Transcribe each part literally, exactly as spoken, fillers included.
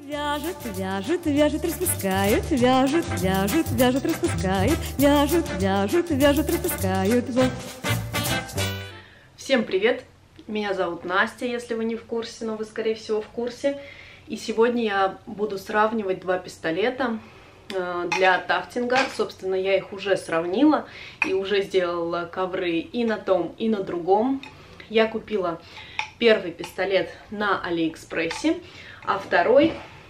Вяжут, вяжут, вяжут, распускают, вяжут, вяжут, вяжут, распускают, вяжут, вяжут, вяжут, распускают. Всем привет! Меня зовут Настя, если вы не в курсе, но вы, скорее всего, в курсе. И сегодня я буду сравнивать два пистолета для тафтинга. Собственно, я их уже сравнила и уже сделала ковры и на том, и на другом. Я купила первый пистолет на Алиэкспрессе, а второй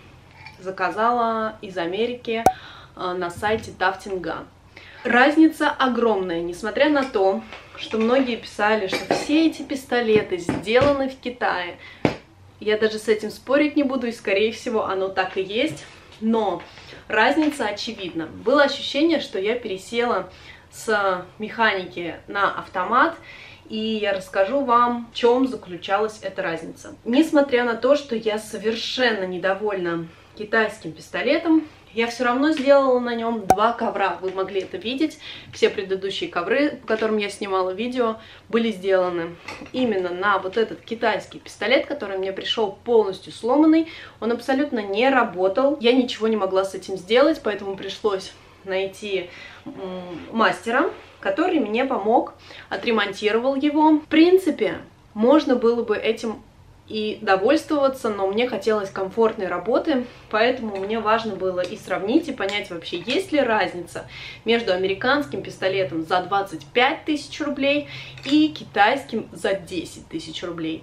заказала из Америки на сайте тафтинга. Разница огромная, несмотря на то, что многие писали, что все эти пистолеты сделаны в Китае. Я даже с этим спорить не буду, и скорее всего оно так и есть. Но разница очевидна. Было ощущение, что я пересела с механики на автомат, и я расскажу вам, в чем заключалась эта разница. Несмотря на то, что я совершенно недовольна китайским пистолетом, я все равно сделала на нем два ковра. Вы могли это видеть. Все предыдущие ковры, по которым я снимала видео, были сделаны именно на вот этот китайский пистолет, который мне пришел полностью сломанный. Он абсолютно не работал. Я ничего не могла с этим сделать, поэтому пришлось найти мастера, который мне помог, отремонтировал его. В принципе, можно было бы этим и довольствоваться, но мне хотелось комфортной работы, поэтому мне важно было и сравнить, и понять вообще, есть ли разница между американским пистолетом за двадцать пять тысяч рублей и китайским за десять тысяч рублей.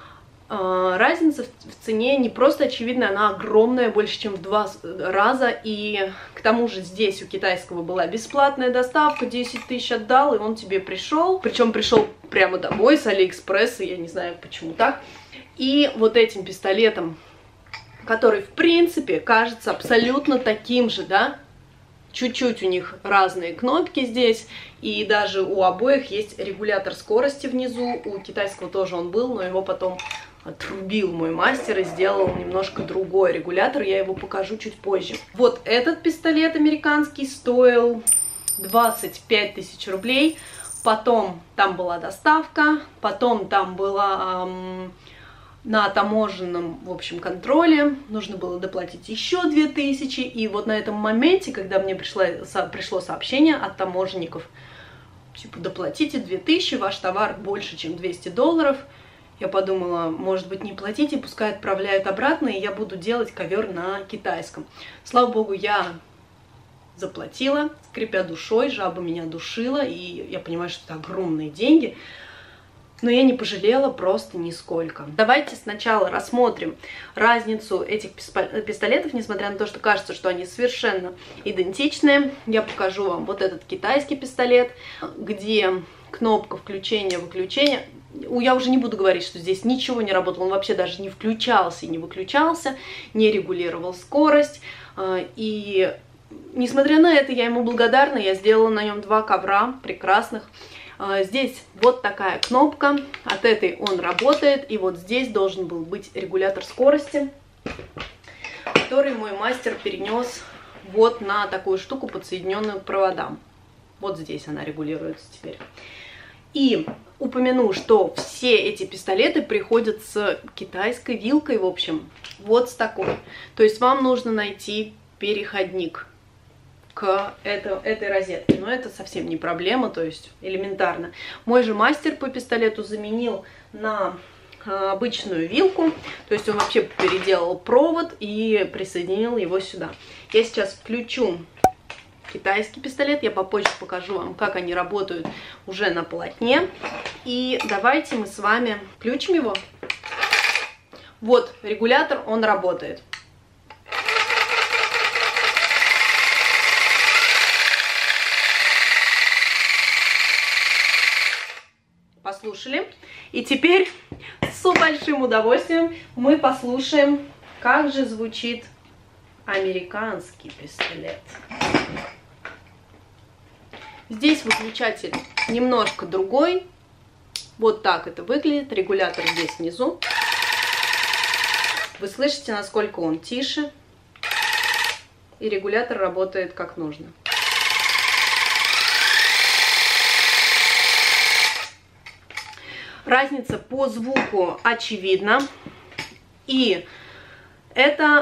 Разница в цене не просто очевидная, она огромная, больше чем в два раза, и к тому же здесь у китайского была бесплатная доставка, десять тысяч отдал, и он тебе пришел, причем пришел прямо домой с Алиэкспресса, я не знаю почему так. И вот этим пистолетом, который в принципе кажется абсолютно таким же, да, чуть-чуть у них разные кнопки здесь, и даже у обоих есть регулятор скорости внизу, у китайского тоже он был, но его потом отрубил мой мастер и сделал немножко другой регулятор, я его покажу чуть позже. Вот этот пистолет американский стоил двадцать пять тысяч рублей, потом там была доставка, потом там была... Эм, на таможенном, в общем, контроле нужно было доплатить еще две тысячи, и вот на этом моменте, когда мне пришло, пришло сообщение от таможенников, типа, доплатите две тысячи, ваш товар больше, чем двести долларов, я подумала, может быть, не платите, пускай отправляют обратно, и я буду делать ковер на китайском. Слава богу, я заплатила, скрипя душой, жаба меня душила, и я понимаю, что это огромные деньги, но я не пожалела просто нисколько. Давайте сначала рассмотрим разницу этих пистолетов, несмотря на то, что кажется, что они совершенно идентичные. Я покажу вам вот этот китайский пистолет, где кнопка включения-выключения. Я уже не буду говорить, что здесь ничего не работало, он вообще даже не включался и не выключался, не регулировал скорость. И несмотря на это, я ему благодарна, я сделала на нем два ковра прекрасных. Здесь вот такая кнопка, от этой он работает, и вот здесь должен был быть регулятор скорости, который мой мастер перенес вот на такую штуку, подсоединенную к проводам. Вот здесь она регулируется теперь. И упомяну, что все эти пистолеты приходят с китайской вилкой, в общем, вот с такой. То есть вам нужно найти переходник к это, этой розетке, но это совсем не проблема, то есть элементарно. Мой же мастер по пистолету заменил на обычную вилку, то есть он вообще переделал провод и присоединил его сюда. Я сейчас включу китайский пистолет, я попозже покажу вам, как они работают уже на полотне, и давайте мы с вами включим его. Вот регулятор, он работает. Послушали. И теперь с большим удовольствием мы послушаем, как же звучит американский пистолет. Здесь выключатель немножко другой. Вот так это выглядит. Регулятор здесь внизу. Вы слышите, насколько он тише. И регулятор работает как нужно. Разница по звуку очевидна. И это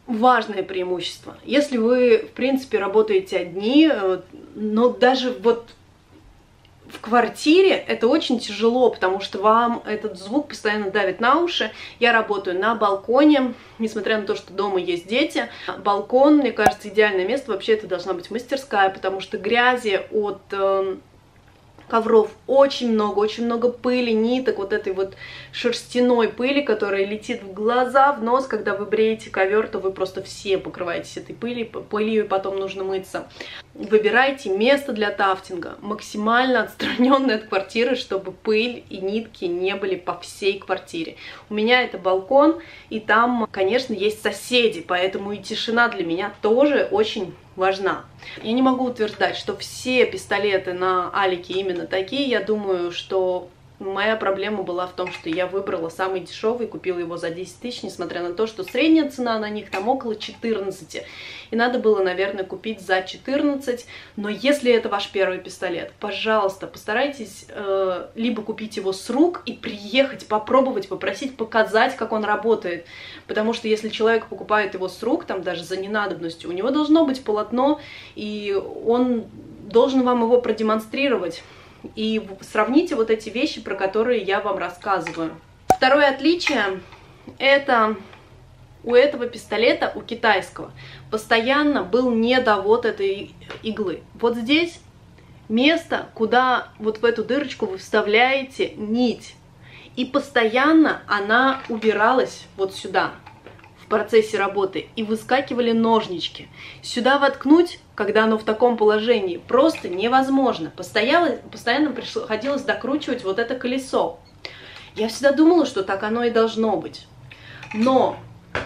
важное преимущество. Если вы, в принципе, работаете одни, но даже вот в квартире это очень тяжело, потому что вам этот звук постоянно давит на уши. Я работаю на балконе, несмотря на то, что дома есть дети. Балкон, мне кажется, идеальное место. Вообще это должна быть мастерская, потому что грязи от э, ковров очень много, очень много пыли, ниток, вот этой вот шерстяной пыли, которая летит в глаза, в нос. Когда вы бреете ковер, то вы просто все покрываетесь этой пылью, пылью, и потом нужно мыться. Выбирайте место для тафтинга, максимально отстраненное от квартиры, чтобы пыль и нитки не были по всей квартире. У меня это балкон, и там, конечно, есть соседи, поэтому и тишина для меня тоже очень важна. Я не могу утверждать, что все пистолеты на Алике именно такие. Я думаю, что моя проблема была в том, что я выбрала самый дешевый, купила его за десять тысяч, несмотря на то, что средняя цена на них там около четырнадцати. И надо было, наверное, купить за четырнадцать. Но если это ваш первый пистолет, пожалуйста, постарайтесь э, либо купить его с рук и приехать, попробовать, попросить показать, как он работает. Потому что если человек покупает его с рук, там даже за ненадобностью, у него должно быть полотно, и он должен вам его продемонстрировать. И сравните вот эти вещи, про которые я вам рассказываю. Второе отличие – это у этого пистолета, у китайского, постоянно был недовод этой иглы. Вот здесь место, куда вот в эту дырочку вы вставляете нить. И постоянно она убиралась вот сюда в процессе работы, и выскакивали ножнички. Сюда воткнуть, когда оно в таком положении, просто невозможно. Постоянно, постоянно приходилось докручивать вот это колесо. Я всегда думала, что так оно и должно быть. Но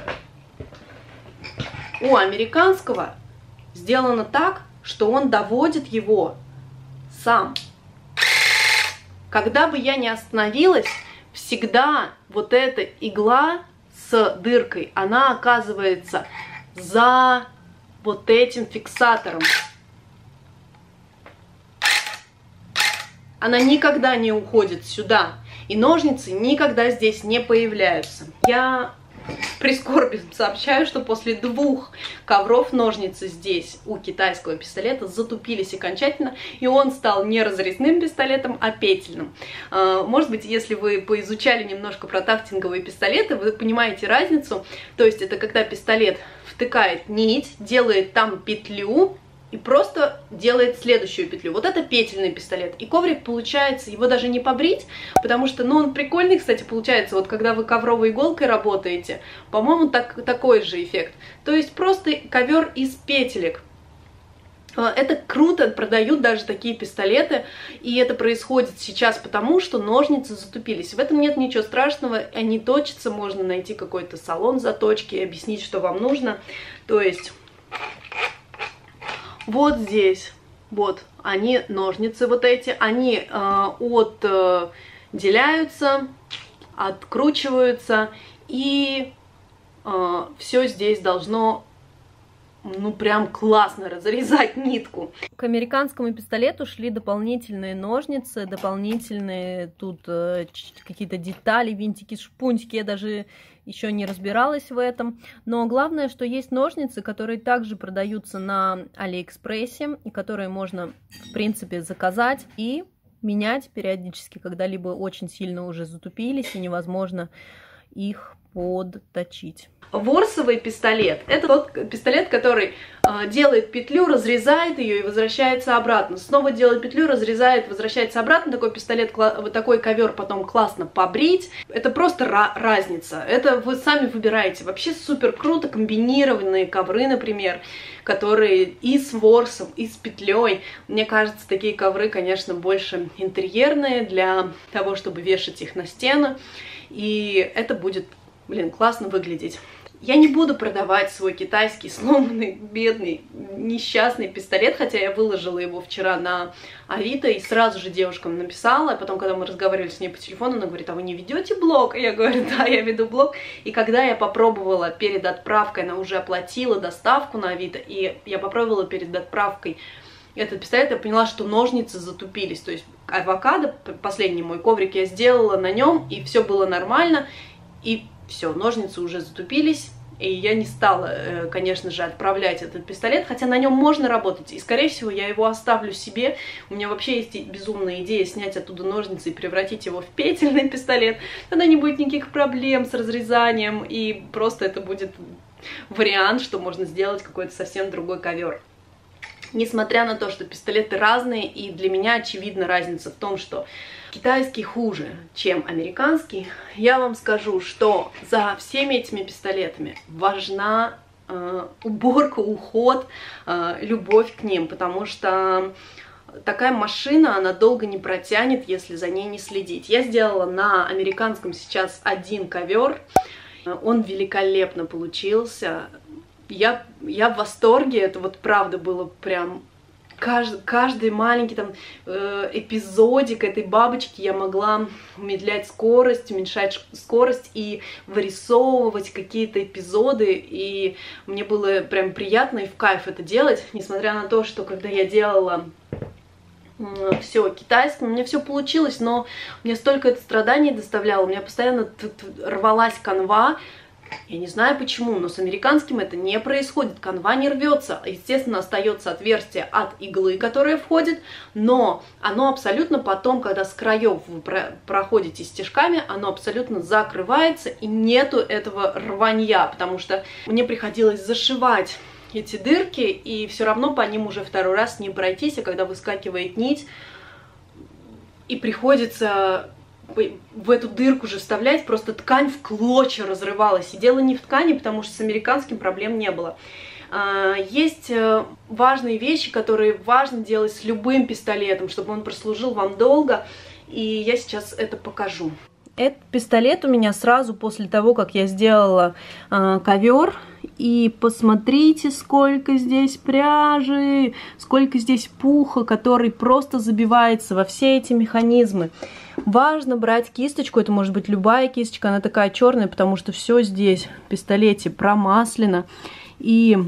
у американского сделано так, что он доводит его сам. Когда бы я не остановилась, всегда вот эта игла с дыркой, она оказывается за вот этим фиксатором. Она никогда не уходит сюда, и ножницы никогда здесь не появляются. Я прискорбно сообщаю, что после двух ковров ножницы здесь у китайского пистолета затупились окончательно, и он стал не разрезным пистолетом, а петельным. Может быть, если вы поизучали немножко про тафтинговые пистолеты, вы понимаете разницу. То есть это когда пистолет втыкает нить, делает там петлю и просто делает следующую петлю. Вот это петельный пистолет. И коврик получается, его даже не побрить, потому что, ну, он прикольный, кстати, получается, вот когда вы ковровой иголкой работаете, по-моему, так, такой же эффект. То есть просто ковер из петелек. Это круто, продают даже такие пистолеты, и это происходит сейчас потому, что ножницы затупились. В этом нет ничего страшного, они точатся, можно найти какой-то салон заточки, объяснить, что вам нужно. То есть вот здесь, вот, они, ножницы вот эти, они э, отделяются, откручиваются, и э, все здесь должно, ну, прям классно разрезать нитку. К американскому пистолету шли дополнительные ножницы, дополнительные тут э, какие-то детали, винтики, шпунтики, я даже еще не разбиралась в этом. Но главное, что есть ножницы, которые также продаются на Алиэкспрессе, и которые можно, в принципе, заказать и менять периодически, когда либо очень сильно уже затупились и невозможно их подточить. Ворсовый пистолет – это тот пистолет, который э, делает петлю, разрезает ее и возвращается обратно. Снова делает петлю, разрезает, возвращается обратно. Такой пистолет, вот такой ковер потом классно побрить. Это просто разница. Это вы сами выбираете. Вообще супер круто комбинированные ковры, например, которые и с ворсом, и с петлей. Мне кажется, такие ковры, конечно, больше интерьерные, для того, чтобы вешать их на стену. И это будет, блин, классно выглядеть. Я не буду продавать свой китайский сломанный, бедный, несчастный пистолет, хотя я выложила его вчера на Авито и сразу же девушкам написала. А потом, когда мы разговаривали с ней по телефону, она говорит: а вы не ведете блог? И я говорю: да, я веду блог. И когда я попробовала перед отправкой, она уже оплатила доставку на Авито, и я попробовала перед отправкой этот пистолет, я поняла, что ножницы затупились. То есть авокадо, последний мой коврик, я сделала на нем, и все было нормально, и все, ножницы уже затупились, И я не стала, конечно же, отправлять этот пистолет, хотя на нем можно работать. И, скорее всего, я его оставлю себе. У меня вообще есть безумная идея снять оттуда ножницы и превратить его в петельный пистолет. Тогда не будет никаких проблем с разрезанием. И просто это будет вариант, что можно сделать какой-то совсем другой ковер. Несмотря на то, что пистолеты разные, и для меня очевидна разница в том, что китайский хуже, чем американский, я вам скажу, что за всеми этими пистолетами важна э, уборка, уход, э, любовь к ним, потому что такая машина, она долго не протянет, если за ней не следить. Я сделала на американском сейчас один ковер, он великолепно получился. Я, я в восторге, это вот правда было прям... Каждый, каждый маленький там э, эпизодик этой бабочки я могла умедлять скорость, уменьшать скорость и вырисовывать какие-то эпизоды, и мне было прям приятно и в кайф это делать, несмотря на то, что когда я делала э, все китайское, у меня все получилось, но мне столько это страданий доставляло, у меня постоянно рвалась канва. Я не знаю почему, но с американским это не происходит, канва не рвется, естественно, остается отверстие от иглы, которая входит, но оно абсолютно потом, когда с краев вы проходите стежками, оно абсолютно закрывается и нету этого рванья, потому что мне приходилось зашивать эти дырки, и все равно по ним уже второй раз не пройтись, а когда выскакивает нить, и приходится... в эту дырку же вставлять, просто ткань в клочья разрывалась. И дело не в ткани, потому что с американским проблем не было. Есть важные вещи, которые важно делать с любым пистолетом, чтобы он прослужил вам долго, и я сейчас это покажу. Этот пистолет у меня сразу после того, как я сделала э, ковер. И посмотрите, сколько здесь пряжи, сколько здесь пуха, который просто забивается во все эти механизмы. Важно брать кисточку, это может быть любая кисточка, она такая черная, потому что все здесь в пистолете промаслено. И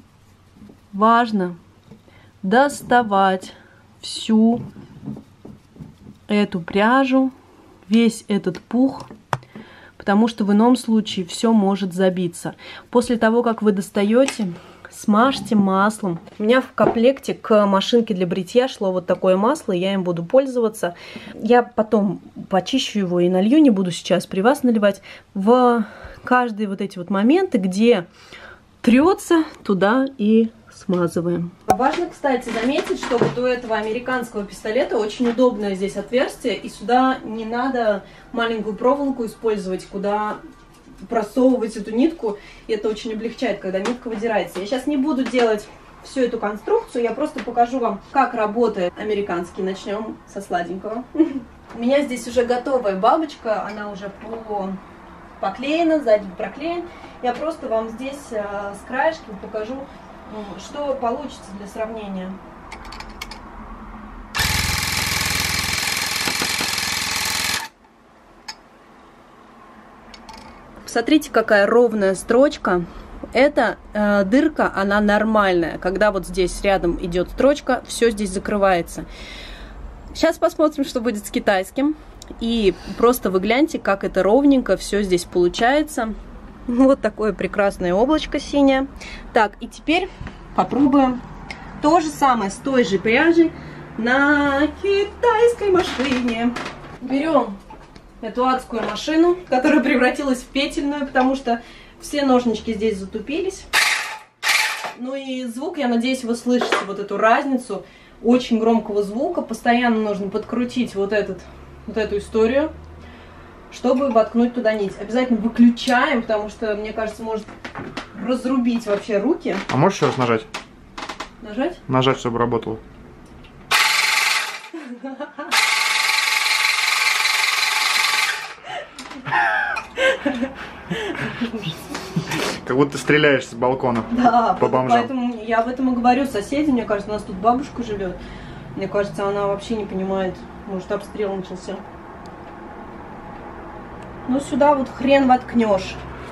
важно доставать всю эту пряжу, весь этот пух, потому что в ином случае все может забиться. После того, как вы достаете, смажьте маслом. У меня в комплекте к машинке для бритья шло вот такое масло, и я им буду пользоваться. Я потом почищу его и налью, не буду сейчас при вас наливать. В каждые вот эти вот моменты, где трется, туда и смазываем. Важно, кстати, заметить, что вот у этого американского пистолета очень удобное здесь отверстие, и сюда не надо маленькую проволоку использовать, куда просовывать эту нитку, и это очень облегчает, когда нитка выдирается. Я сейчас не буду делать всю эту конструкцию, я просто покажу вам, как работает американский. Начнем со сладенького. У меня здесь уже готовая бабочка, она уже по... поклеена, сзади проклеен. Я просто вам здесь э, с краешком покажу, что получится для сравнения. Посмотрите, какая ровная строчка. Эта э, дырка, она нормальная. Когда вот здесь рядом идет строчка, все здесь закрывается. Сейчас посмотрим, что будет с китайским. И просто вы гляньте, как это ровненько все здесь получается. Вот такое прекрасное облачко синее. Так, и теперь попробуем то же самое с той же пряжей на китайской машине. Берем эту адскую машину, которая превратилась в петельную, потому что все ножнички здесь затупились. Ну и звук, я надеюсь, вы слышите вот эту разницу очень громкого звука. Постоянно нужно подкрутить вот, этот, вот эту историю, чтобы воткнуть туда нить. Обязательно выключаем, потому что, мне кажется, может разрубить вообще руки. А можешь еще раз нажать? Нажать? Нажать, чтобы работало. Как будто ты стреляешь с балкона. Да, по бомжам. Поэтому я об этом и говорю. Соседи, мне кажется, у нас тут бабушка живет. Мне кажется, она вообще не понимает. Может, обстрел начался. Ну, сюда вот хрен воткнешь.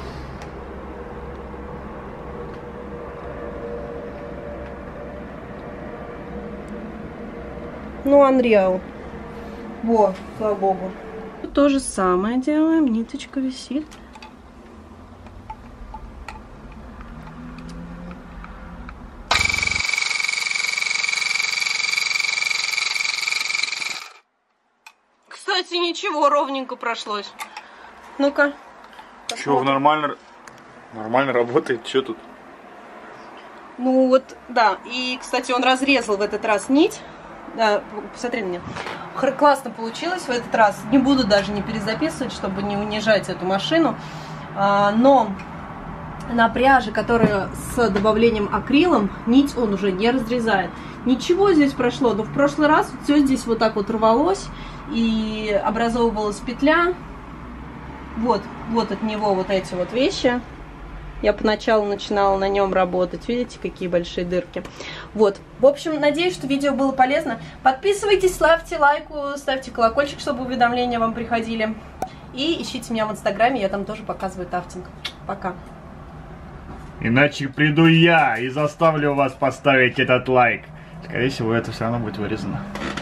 Ну, Unreal. Во, слава богу. То же самое делаем. Ниточка висит. кстати, ничего, ровненько прошлось. Ну-ка. Чё, нормально, нормально работает, что тут? Ну вот, да. И, кстати, он разрезал в этот раз нить. Да, посмотри на меня. Классно получилось в этот раз. Не буду даже не перезаписывать, чтобы не унижать эту машину. А, но на пряже, которая с добавлением акрилом, нить он уже не разрезает. Ничего здесь прошло, но в прошлый раз все здесь вот так вот рвалось и образовывалась петля. Вот, вот от него вот эти вот вещи. Я поначалу начинала на нем работать. Видите, какие большие дырки. Вот. В общем, надеюсь, что видео было полезно. Подписывайтесь, ставьте лайку, ставьте колокольчик, чтобы уведомления вам приходили. И ищите меня в Инстаграме, я там тоже показываю тафтинг. Пока. Иначе приду я и заставлю вас поставить этот лайк. Скорее всего, это все равно будет вырезано.